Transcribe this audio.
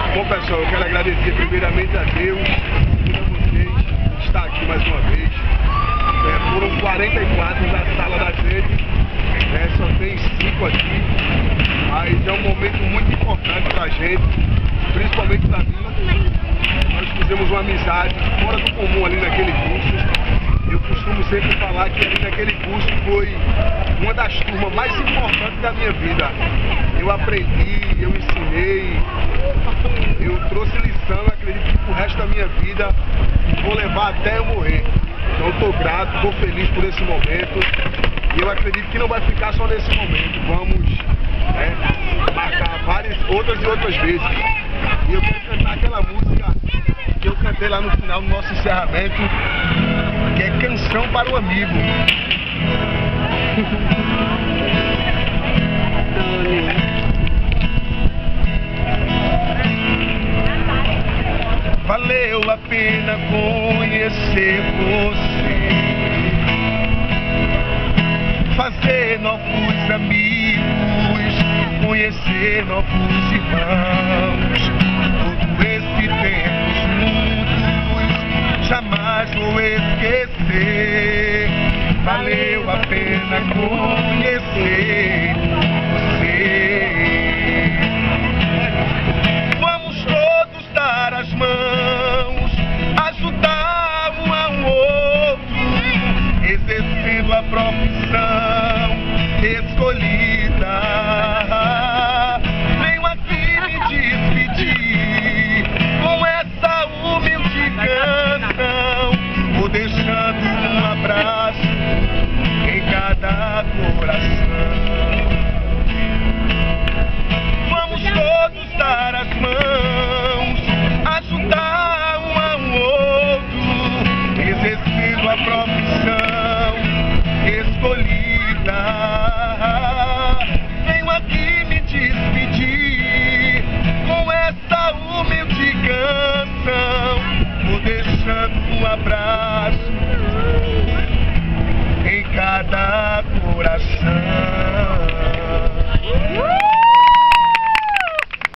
Bom, pessoal, eu quero agradecer primeiramente a Deus e a vocês estar aqui mais uma vez. Foram 44 da sala da sede, só tem 5 aqui, mas é um momento muito importante pra gente, principalmente pra mim. Nós fizemos uma amizade fora do comum ali naquele curso. Eu costumo sempre falar que ali naquele curso foi uma das turmas mais importantes da minha vida. Eu aprendi, eu ensinei, eu trouxe lição, acredito que pro resto da minha vida vou levar até eu morrer. Então eu estou grato, estou feliz por esse momento e eu acredito que não vai ficar só nesse momento. Vamos marcar várias outras vezes. E eu quero cantar aquela música que eu cantei lá no final do nosso encerramento, que é Canção para o Amigo. Valeu a pena conhecer você, fazer novos amigos, conhecer novos irmãos. Todo esse tempo juntos, jamais vou esquecer. Valeu a pena conhecer você. Vamos todos dar as mãos, ajudar um ao outro, exercendo a profissão escolhida. Venho aqui me despedir com essa humilde canção, vou deixando um abraço em cada coração. Vamos todos dar as mãos, ajudar um ao outro, exercendo a profissão escolhida. Venho aqui me despedir com essa humilde canção, vou deixando um abraço em cada coração.